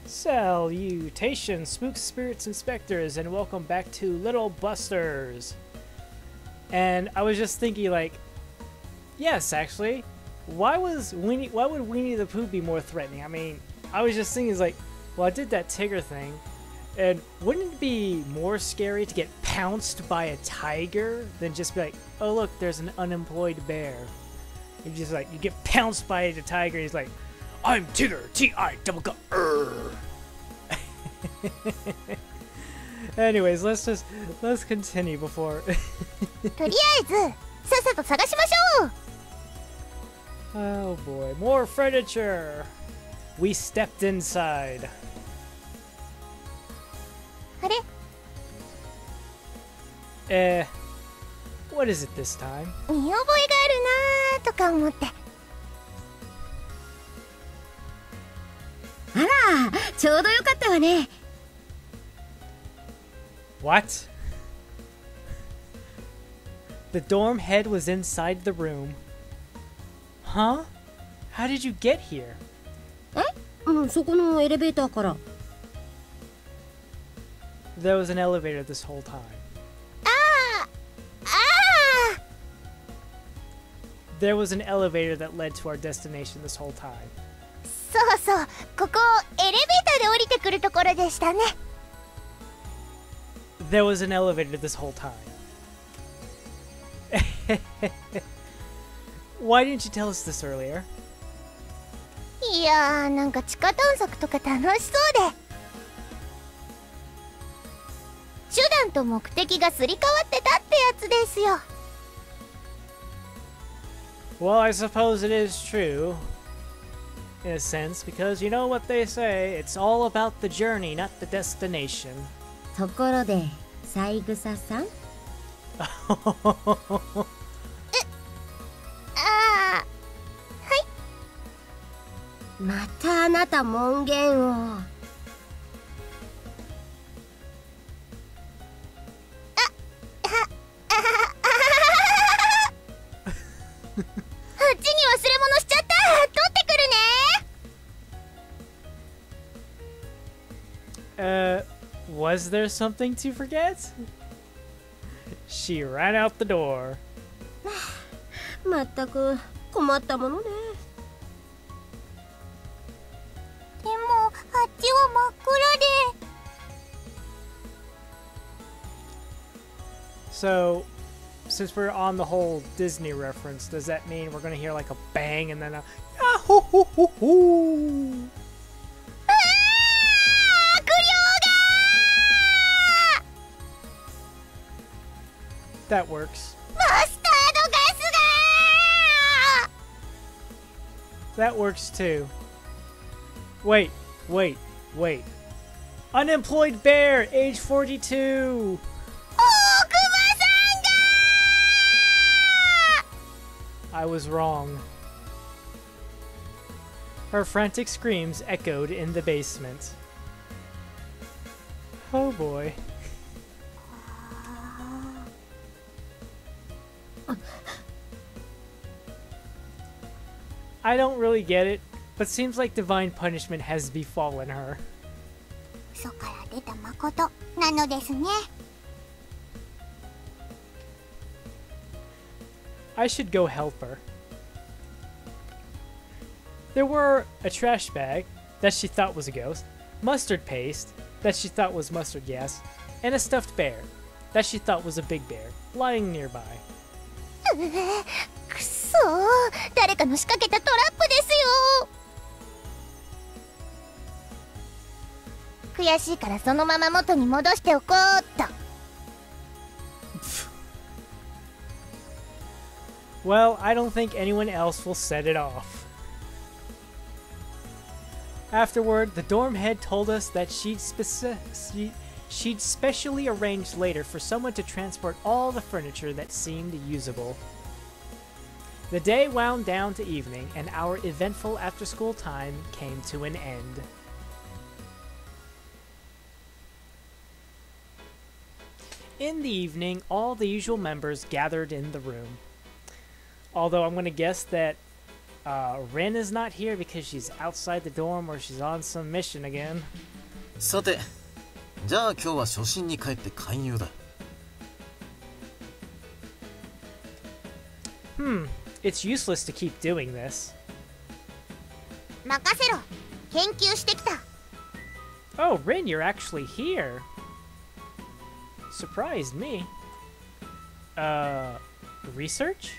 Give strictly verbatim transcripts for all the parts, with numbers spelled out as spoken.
Salutations, spooks, spirits, and specters, and welcome back to Little Busters. And I was just thinking, like, yes, actually, why was Winnie? Why would Winnie the Pooh be more threatening? I mean, I was just thinking, like, well, I did that Tigger thing, and wouldn't it be more scary to get pounced by a tiger than just be like, oh look, there's an unemployed bear? You just like you get pounced by the tiger. And he's like, I'm Tigger, T I double G R. Anyways, let's just let's continue before. とりあえずさっさと探しましょう。 Oh boy, more furniture. We stepped inside. あれ Eh, what is it this time? 見覚えがあるなーとか思って。あら、ちょうどよかったわね。 What? The dorm head was inside the room. Huh? How did you get here? え、うん、そこのエレベーターから。 There was an elevator this whole time. ああ、ああ。 There was an elevator that led to our destination this whole time. そうそう、ここエレベーターで降りてくるところでしたね。 There was an elevator this whole time. Why didn't you tell us this earlier? いやー、なんか地下探索とか楽しそうで。手段と目的がすり替わってたってやつですよ。 Well, I suppose it is true. In a sense, because you know what they say, it's all about the journey, not the destination. ところで、三枝さん。ああ、はい。またあなた門限を。あ、あ、あ、あっちに忘れ物しちゃった。取ってくるね。 Uh, was there something to forget? She ran out the door. まったく困ったものね。でもあっちは真っ暗で。 So, since we're on the whole Disney reference, does that mean we're gonna hear like a bang and then a Yahoo-hoo-hoo-hoo? That works. That works too. Wait, wait, wait. Unemployed bear, age forty-two. I was wrong. Her frantic screams echoed in the basement. Oh boy. I don't really get it, but seems like divine punishment has befallen her. 嘘から出た誠なのですね。 I should go help her. There were a trash bag that she thought was a ghost, mustard paste that she thought was mustard gas, and a stuffed bear that she thought was a big bear lying nearby. くそー、誰かの仕掛けたトラップですよ。悔しいからそのまま元に戻しておこうっと。 Well, I don't think anyone else will set it off. Afterward, the dorm head told us that she'd, speci she she'd specially arranged later for someone to transport all the furniture that seemed usable. The day wound down to evening, and our eventful after-school time came to an end. In the evening, all the usual members gathered in the room. Although I'm going to guess that Uh, Rin is not here because she's outside the dorm or she's on some mission again. さて、じゃあ今日は初心に帰って勧誘だ。 Hmm, it's useless to keep doing this. 任せろ。研究してきた。 Oh, Rin, you're actually here. Surprised me. Uh, research?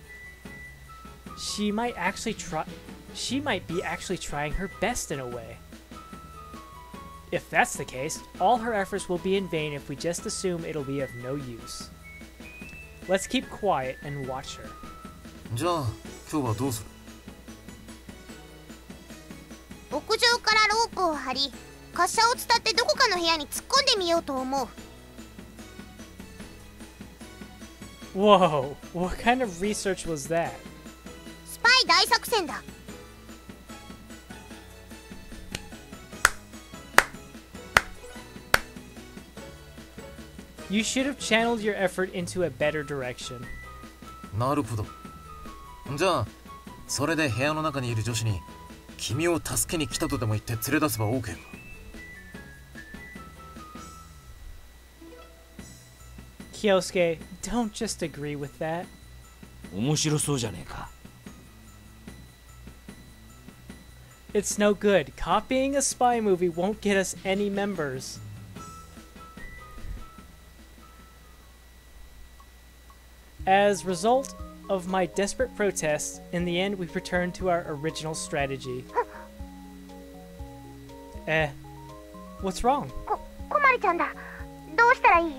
She might actually try. She might be actually trying her best in a way. If that's the case, all her efforts will be in vain if we just assume it'll be of no use. Let's keep quiet and watch her. じゃあ今日はどうする？ 屋上からロープを張り、滑車を伝ってどこかの部屋に突っ込んでみようと思う。 Whoa, what kind of research was that? スパイ大作戦だ。 You should have channeled your effort into a better direction. なるほど。じゃあそれで部屋の中にいる女子に君を助けに来たとでも言って連れ出せば OK か。 Kyosuke, don't just agree with that. 面白そうじゃねえか。 It's no good. Copying a spy movie won't get us any members. As a result of my desperate protests, in the end we returned to our original strategy. Eh, what's wrong? こ、こまりちゃんだ。どうしたらいい？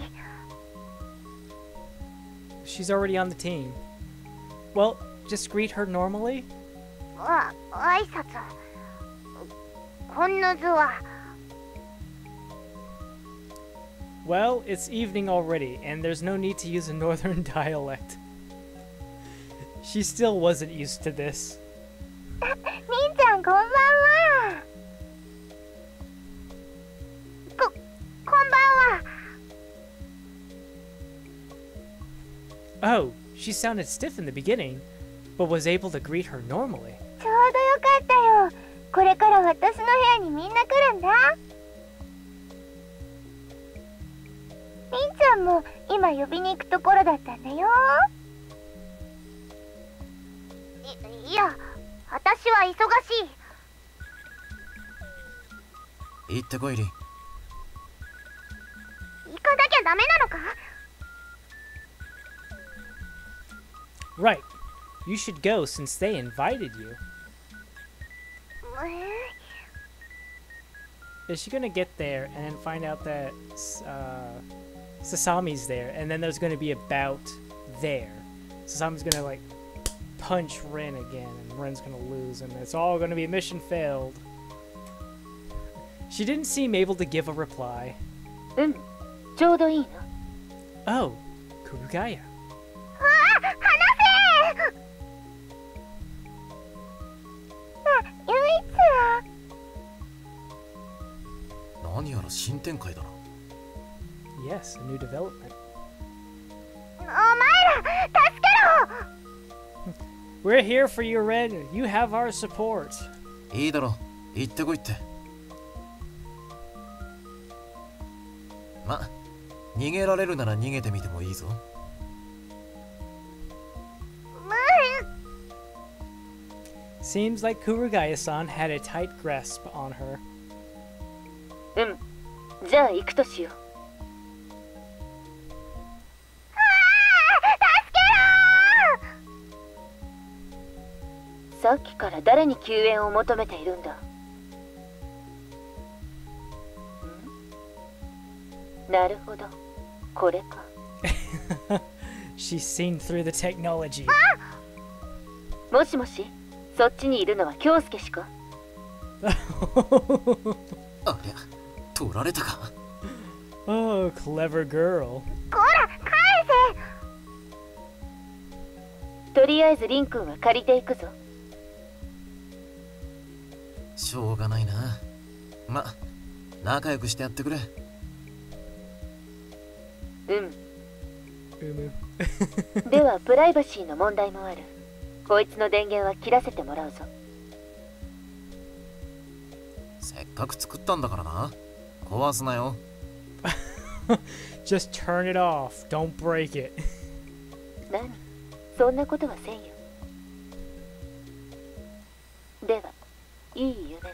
She's already on the team. Well, just greet her normally? あ、挨拶。こんな図は。 Well, it's evening already, and there's no need to use a northern dialect. She still wasn't used to this. みんちゃんこんばんは。こ、こんばんは。 Oh, she sounded stiff in the beginning, but was able to greet her normally. ちょうどよかったよ。これから私の部屋にみんな来るんだ。みんちゃんも今呼びに行くところだったんだよ。い、いや、私は忙しい。 行ってこいり。 行かなきゃダメなのか？ Right. You should go since they invited you. Is she gonna get there and then find out that uh, Sasami's there, and then there's gonna be a bout there? Sasami's gonna like punch Rin again, and Rin's gonna lose, and it's all gonna be mission failed. She didn't seem able to give a reply. うん、ちょうどいいの。 Oh, Kurugaya. あ、離せ！あ、ゆいちゃん。 何やら新展開だな。 Yes, a new development. お前ら、助けろ！ We're here for you, Ren. You have our support. いいだろう、行ってこいって。ま、逃げられるなら逃げてみてもいいぞ。 Seems like Kurugaya-san had a tight grasp on her. うん、じゃあ行くとしよう。さっきから誰に救援を求めているんだ。ん？なるほど、これか。 She's seen through the technology. もしもし、そっちにいるのは京介しか？ ありゃ、取られたか。 Oh, clever girl. こら、返せ！ とりあえずリン君は借りていくぞ。 しょうがないな。ま、仲良くしてやってくれ。 うん。 Umu. ではプライバシーの問題もある。 こいつの電源は切らせてもらうぞ。 せっかく作ったんだからな。壊すなよ。 Just turn it off. Don't break it. 何、そんなことはせんよ。では、いい夢を。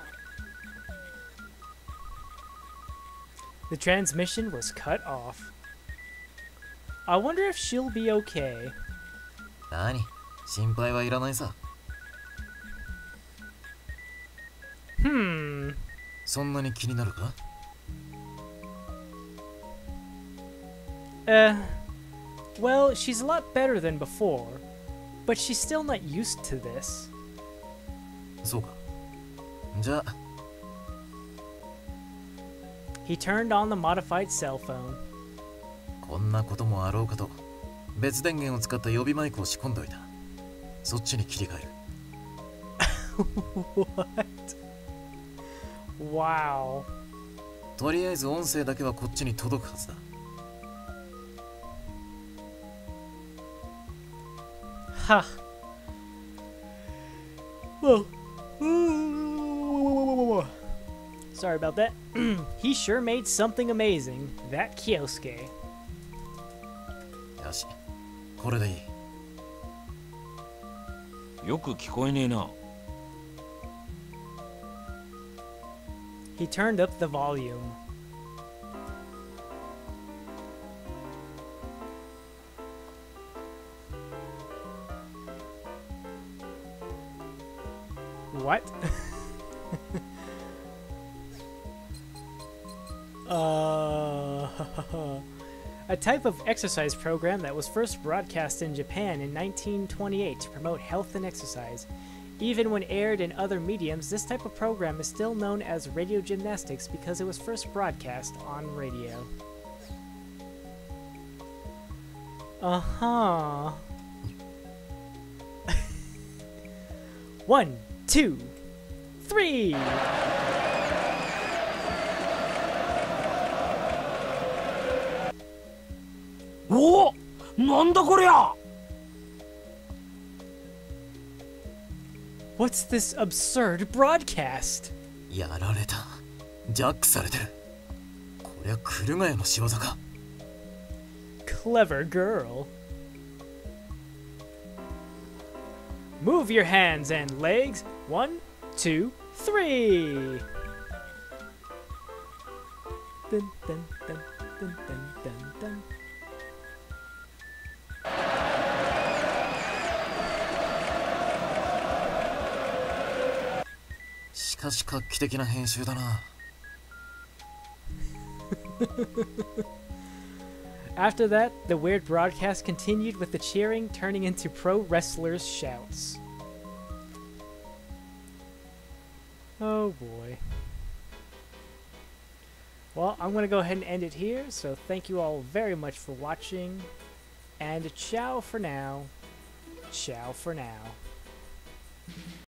The transmission was cut off. I wonder if she'll be okay. 何、心配はいらないさ。 Hmm. そんなに気になるか？ Uh, well, she's a lot better than before, but she's still not used to this. そうか。じゃあ He turned on the modified cell phone. こんなこともあろうかと別電源を使った予備マイクを仕込んでおいた。そっちに切り替える。 What? Wow. とりあえず音声だけはこっちに届くはずだ。 Ha. Well. Sorry about that. He sure made something amazing. That Kyosuke. よし、これでいい。 よく聞こえねえな。 He turned up the volume. What? uh, a type of exercise program that was first broadcast in Japan in nineteen twenty-eight to promote health and exercise. Even when aired in other mediums, this type of program is still known as radio gymnastics because it was first broadcast on radio. Uh-huh. One, two, three! おお、なんだこりゃ。 What's this absurd broadcast? やられた。ジャックされてる。こりゃクルガヤの仕業か。 Clever girl. Move your hands and legs. One, two, three. Dun, dun, dun, dun, dun, dun, dun. しかし画期的な編集だな。 After that, the weird broadcast continued with the cheering turning into pro wrestlers' shouts. Oh boy. Well, I'm going to go ahead and end it here, so thank you all very much for watching, and ciao for now. Ciao for now.